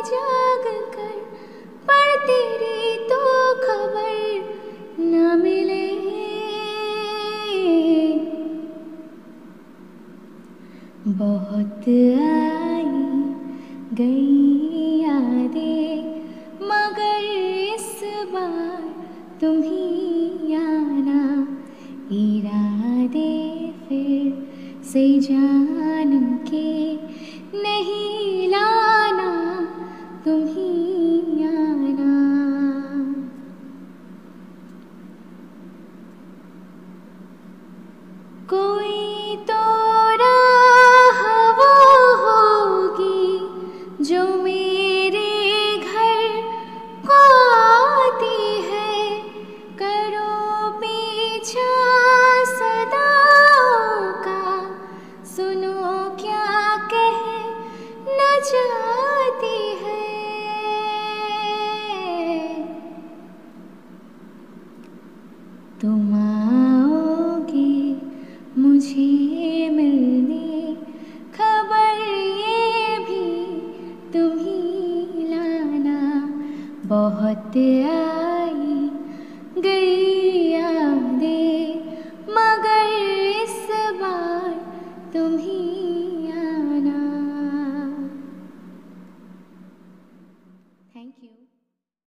जाग कर, पर तेरी तो खबर न मिले। बहुत आई गई यादें, मगर इस बार तुम ही आना। इरादे फिर से जान के नहीं लाना, तुम ही आना। कोई तो राह वो होगी जो